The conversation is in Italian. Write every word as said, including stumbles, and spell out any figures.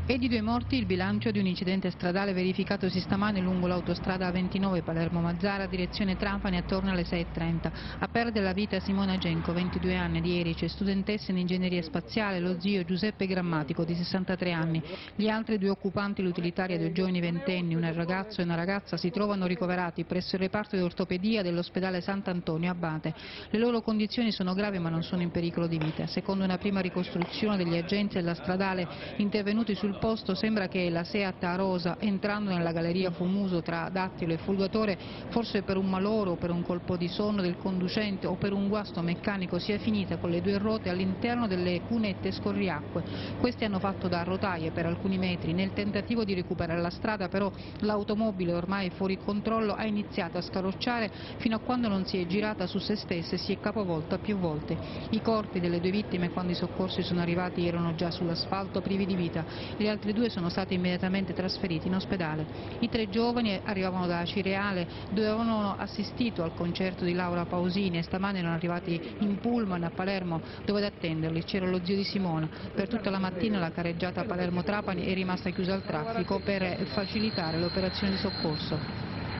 E di due morti il bilancio di un incidente stradale verificatosi stamane lungo l'autostrada A ventinove Palermo-Mazzara, direzione Trapani, attorno alle sei e trenta. A perdere la vita Simona Genco, ventidue anni, di Erice, studentessa in ingegneria spaziale, lo zio Giuseppe Grammatico, di sessantatré anni. Gli altri due occupanti, l'utilitaria, due giovani ventenni, un ragazzo e una ragazza, si trovano ricoverati presso il reparto di ortopedia dell'ospedale Sant'Antonio Abate. Le loro condizioni sono gravi ma non sono in pericolo di vita. Secondo una prima ricostruzione degli agenti della stradale intervenuti sul posto, sembra che la Seat Arosa, entrando nella galleria fumoso tra Dattilo e Fulgatore, forse per un malore o per un colpo di sonno del conducente o per un guasto meccanico, sia finita con le due ruote all'interno delle cunette scorriacque. Queste hanno fatto da rotaie per alcuni metri. Nel tentativo di recuperare la strada, però, l'automobile, ormai fuori controllo, ha iniziato a scarrocciare fino a quando non si è girata su se stessa e si è capovolta più volte. I corpi delle due vittime, quando i soccorsi sono arrivati, erano già sull'asfalto privi di vita. Gli altri due sono stati immediatamente trasferiti in ospedale. I tre giovani arrivavano da Cireale, dove avevano assistito al concerto di Laura Pausini, e stamane erano arrivati in pullman a Palermo, dove ad attenderli c'era lo zio di Simona. Per tutta la mattina la carreggiata Palermo-Trapani è rimasta chiusa al traffico per facilitare le operazioni di soccorso.